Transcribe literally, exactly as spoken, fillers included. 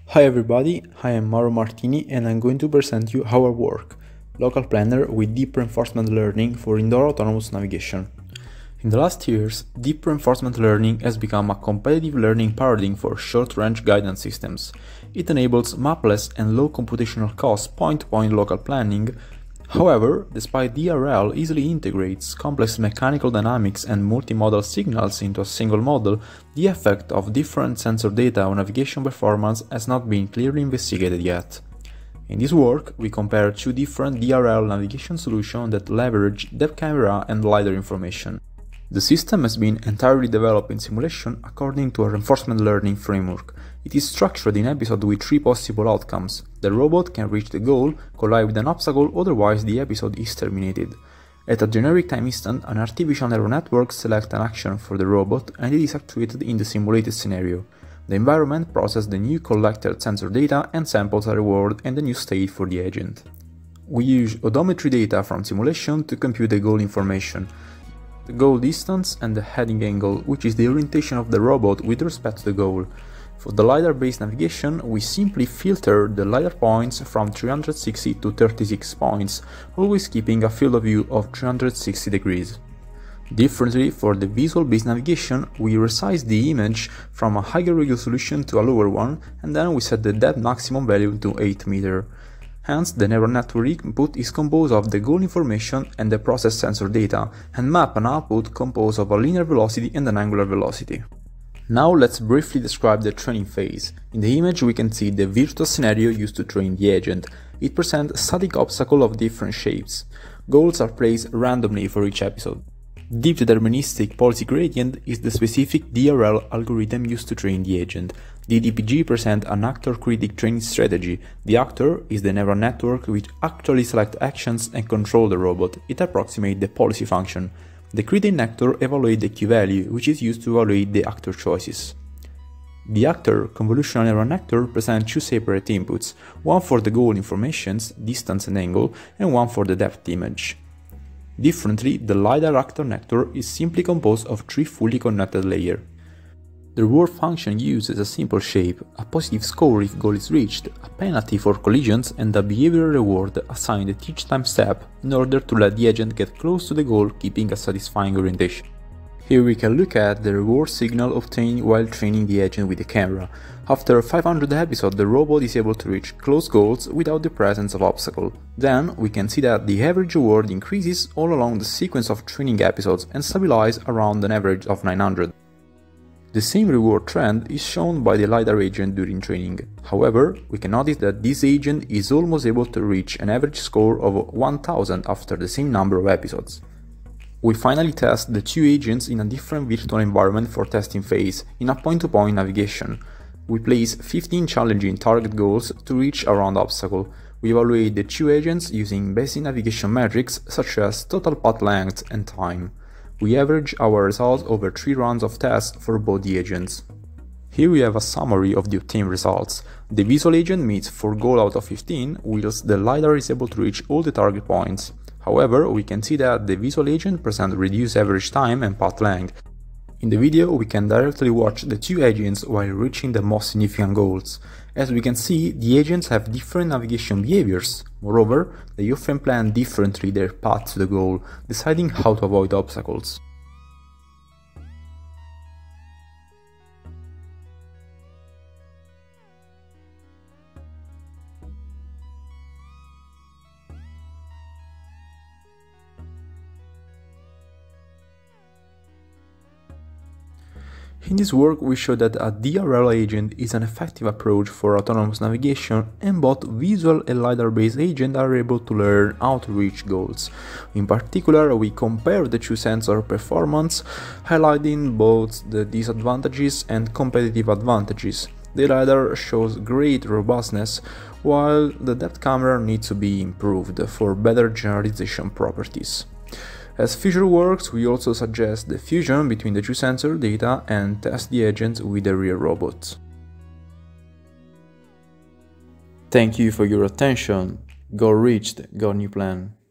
Hi everybody, I am Mauro Martini and I'm going to present you our work, Local Planner with Deep Reinforcement Learning for Indoor Autonomous Navigation. In the last years, Deep Reinforcement Learning has become a competitive learning paradigm for short-range guidance systems. It enables mapless and low computational cost point-to-point local planning. However, despite D R L easily integrates complex mechanical dynamics and multimodal signals into a single model, the effect of different sensor data on navigation performance has not been clearly investigated yet. In this work, we compare two different D R L navigation solutions that leverage depth camera and LiDAR information. The system has been entirely developed in simulation according to a reinforcement learning framework. It is structured in episodes with three possible outcomes. The robot can reach the goal, collide with an obstacle, otherwise the episode is terminated. At a generic time instant, an artificial neural network selects an action for the robot and it is actuated in the simulated scenario. The environment processes the new collected sensor data and samples a reward and a new state for the agent. We use odometry data from simulation to compute the goal information, the goal distance and the heading angle, which is the orientation of the robot with respect to the goal. For the LiDAR-based navigation, we simply filter the LiDAR points from three hundred sixty to thirty-six points, always keeping a field of view of three hundred sixty degrees. Differently, for the visual-based navigation, we resize the image from a higher resolution to a lower one, and then we set the depth maximum value to eight meters. Hence, the neural network input is composed of the goal information and the processed sensor data, and map an output composed of a linear velocity and an angular velocity. Now let's briefly describe the training phase. In the image we can see the virtual scenario used to train the agent. It presents static obstacles of different shapes. Goals are placed randomly for each episode. Deep deterministic policy gradient is the specific D R L algorithm used to train the agent. The D P G presents an actor-critic training strategy. The actor is the neural network which actually selects actions and controls the robot. It approximates the policy function. The critic actor evaluates the Q-value, which is used to evaluate the actor choices. The actor convolutional neural network presents two separate inputs, one for the goal informations, distance and angle, and one for the depth image. Differently, the LiDAR actor network is simply composed of three fully connected layers. The reward function uses a simple shape, a positive score if goal is reached, a penalty for collisions, and a behavioral reward assigned at each time step in order to let the agent get close to the goal, keeping a satisfying orientation. Here we can look at the reward signal obtained while training the agent with the camera. After five hundred episodes, the robot is able to reach close goals without the presence of obstacles. Then we can see that the average reward increases all along the sequence of training episodes and stabilizes around an average of nine hundred. The same reward trend is shown by the LiDAR agent during training. However, we can notice that this agent is almost able to reach an average score of one thousand after the same number of episodes. We finally test the two agents in a different virtual environment for testing phase, in a point-to-point navigation. We place fifteen challenging target goals to reach a round obstacle. We evaluate the two agents using basic navigation metrics such as total path length and time. We average our results over three rounds of tests for both the agents. Here we have a summary of the obtained results. The visual agent meets four goals out of fifteen, whilst the LiDAR is able to reach all the target points. However, we can see that the visual agent presents reduced average time and path length. In the video, we can directly watch the two agents while reaching the most significant goals. As we can see, the agents have different navigation behaviors. Moreover, they often plan differently their path to the goal, deciding how to avoid obstacles. In this work, we show that a D R L agent is an effective approach for autonomous navigation, and both visual and LiDAR-based agents are able to learn how to reach goals. In particular, we compare the two sensor performance, highlighting both the disadvantages and competitive advantages. The LiDAR shows great robustness, while the depth camera needs to be improved for better generalization properties. As future works, we also suggest the fusion between the two sensor data and test the agents with the real robot. Thank you for your attention. Goal reached, got new plan.